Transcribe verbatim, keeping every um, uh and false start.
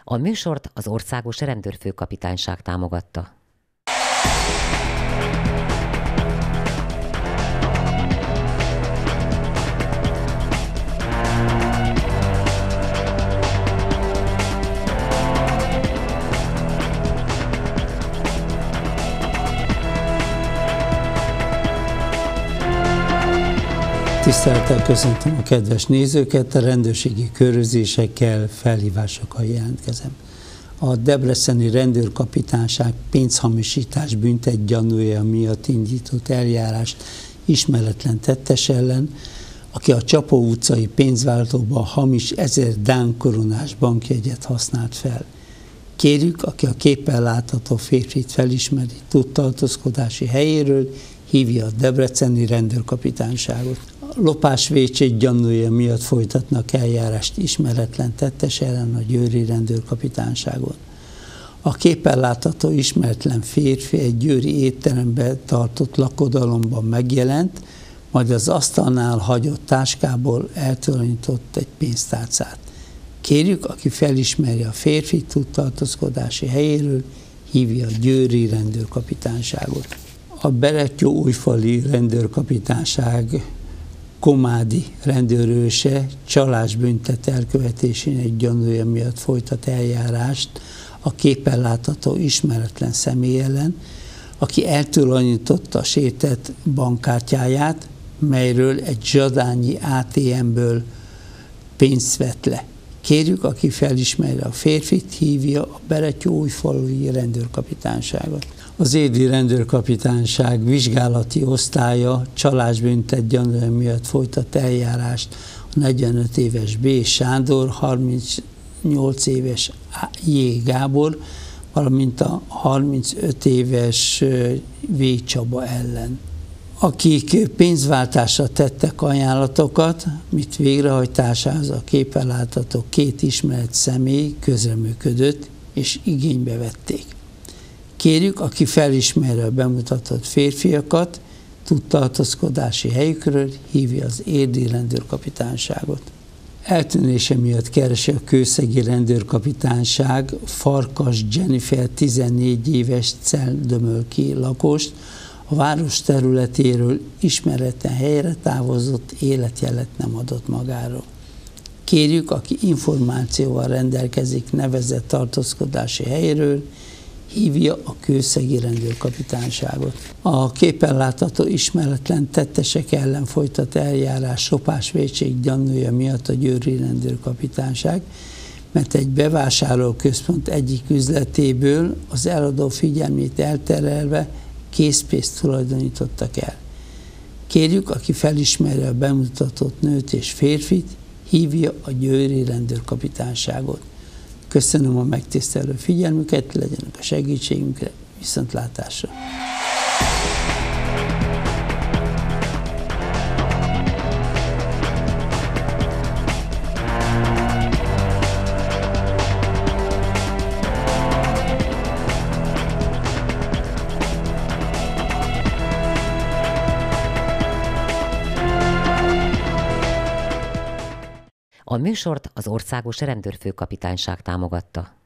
A műsort az Országos Rendőrfőkapitányság támogatta. Tisztelettel köszöntöm a kedves nézőket, a rendőrségi körözésekkel, felhívásokkal jelentkezem. A debreceni rendőrkapitányság pénzhamisítás büntetgyanúja miatt indított eljárást ismeretlen tettes ellen, aki a Csapó utcai pénzváltóban hamis ezer dán koronás bankjegyet használt fel. Kérjük, aki a képen látható férfit felismeri tudtaltozkodási helyéről, hívja a debreceni rendőrkapitányságot. A lopásvétség gyanúja miatt folytatnak eljárást ismeretlen tettes ellen a győri rendőrkapitányságon. A képen látható ismeretlen férfi egy győri étteremben tartott lakodalomban megjelent, majd az asztalnál hagyott táskából eltulajdonított egy pénztárcát. Kérjük, aki felismeri a férfi tudtaltozkodási helyéről, hívja a győri rendőrkapitányságot. A Berettyóújfali rendőrkapitányság Komádi rendőrőse csalásbüntet elkövetésének gyanúja miatt folytat eljárást a képen látható ismeretlen személy ellen, aki eltulajdonította a sértett bankkártyáját, melyről egy zsadányi á té em-ből pénzt vett le. Kérjük, aki felismeri a férfit, hívja a Berettyóújfalui rendőrkapitányságot. Az Érdi rendőrkapitányság vizsgálati osztálya csalásbüntet gyanúja miatt folytat eljárást a negyvenöt éves B. Sándor, harmincnyolc éves J. Gábor, valamint a harmincöt éves V. Csaba ellen, akik pénzváltásra tettek ajánlatokat, mit végrehajtásához a képen látható két ismert személy közreműködött és igénybe vették. Kérjük, aki felismeri a bemutatott férfiakat, tudtaltozkodási helyükről, hívja az érdi rendőrkapitányságot. Eltűnése miatt keresi a kőszegi rendőrkapitányság Farkas Jennifer tizennégy éves Celldömölki lakost, a város területéről ismeretlen helyre távozott, életjelet nem adott magáról. Kérjük, aki információval rendelkezik nevezett tartózkodási helyéről, hívja a kőszegi rendőrkapitányságot. A képen látható ismeretlen tettesek ellen folytat eljárás lopásvétség gyanúja miatt a győri rendőrkapitányság, mert egy bevásárlóközpont egyik üzletéből az eladó figyelmét elterelve készpénzt tulajdonítottak el. Kérjük, aki felismeri a bemutatott nőt és férfit, hívja a győri rendőrkapitányságot. Köszönöm a megtisztelő figyelmüket, legyenek a segítségünkre, viszontlátásra! A műsort az Országos Rendőrfőkapitányság támogatta.